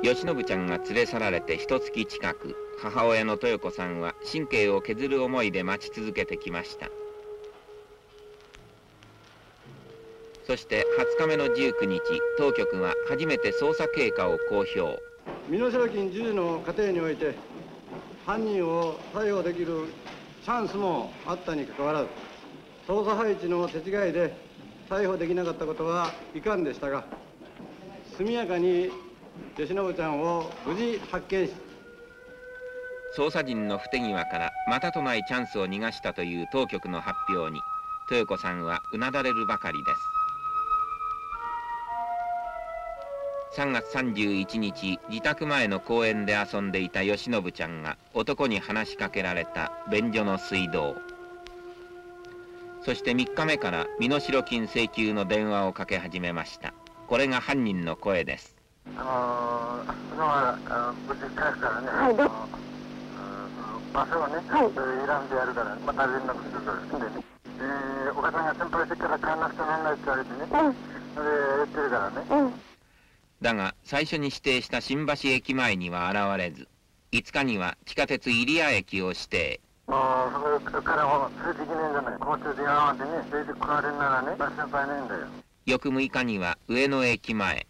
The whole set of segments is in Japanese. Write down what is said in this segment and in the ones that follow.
慶喜ちゃんが連れ去られて1月近く、母親の豊子さんは神経を削る思いで待ち続けてきました。そして20日目の19日、当局は初めて捜査経過を公表。 身代金授受の過程において犯人を逮捕できるチャンスもあったにかかわらず、捜査配置の手違いで逮捕できなかったことは遺憾でしたが、速やかに慶喜ちゃんを無事発見し、 捜査陣の不手際からまたとないチャンスを逃がしたという当局の発表に、豊子さんはうなだれるばかりです。3月31日、自宅前の公園で遊んでいた慶喜ちゃんが男に話しかけられた便所の水道。そして3日目から身代金請求の電話をかけ始めました。これが犯人の声です。 無事返すからね。はい、場所をね、選んでやるから、また連絡するからですね。お母さんが心配してから帰らなくちゃならないって言われてね。それ言ってるからね。 だが最初に指定した新橋駅前には現れず、5日には地下鉄入谷駅を指定。 そこからも連れていけねえんじゃない。交通電話までね、連れてこられんならね、心配ないんだよ。 翌6日には上野駅前。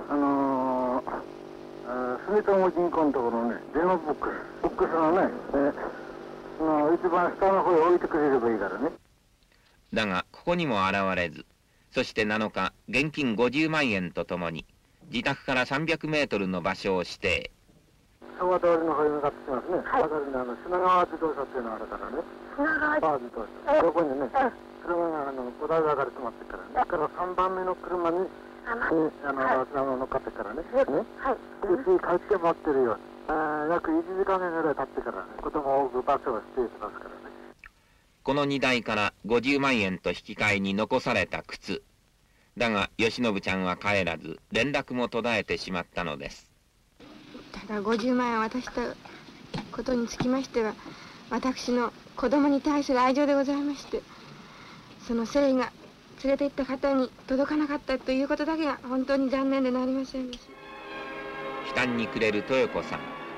住友銀行のところね、電話ボックスのね、一番下の方へ置いてくれればいいからね。 だがここにも現れず、そして7日、現金50万円とともに、自宅から300メートルの場所を指定。 昭和通りの方に向かってきますね。はい。品川自動車っていうのがあるからね。品川自動車。そこにね、車が5台がかり止まってからね。だから3番目の車に、乗っかってからね。はい。帰って待ってるよ。約1時間ぐらい経ってからね、子供を置く場所を指定しますからね。 この荷台から50万円と引き換えに残された靴。だが慶喜ちゃんは帰らず、連絡も途絶えてしまったのです。 ただ50万円渡したことにつきましては、私の子供に対する愛情でございまして、その誠意が連れて行った方に届かなかったということだけが本当に残念でなりませんです。 悲嘆に暮れる豊子さん。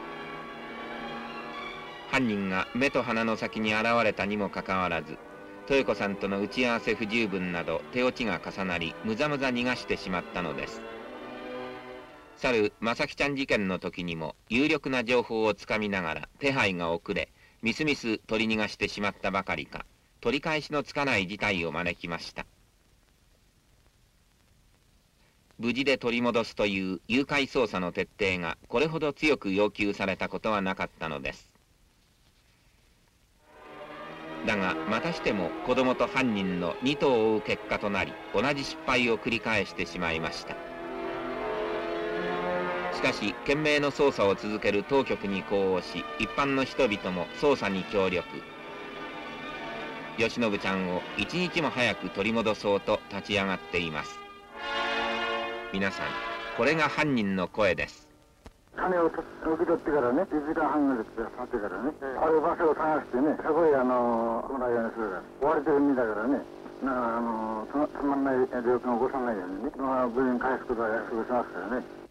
犯人が目と鼻の先に現れたにもかかわらず、豊子さんとの打ち合わせ不十分など手落ちが重なり、むざむざ逃がしてしまったのです。去る正木ちゃん事件の時にも有力な情報をつかみながら手配が遅れ、みすみす取り逃がしてしまったばかりか、取り返しのつかない事態を招きました。無事で取り戻すという誘拐捜査の徹底がこれほど強く要求されたことはなかったのです。だがまたしても子供と犯人の二頭を追う結果となり、同じ失敗を繰り返してしまいました。しかし懸命の捜査を続ける当局に呼応し、一般の人々も捜査に協力。慶喜ちゃんを一日も早く取り戻そうと立ち上がっています。皆さん、これが犯人の声です。 金を受け取ってからね、1時間半ぐらい経ってからね、ある場所を探してね、そこへもらうようにするから、追われてる身だからね、つまんない病気を起こさないようにね、無事に返すことは約束しますからね。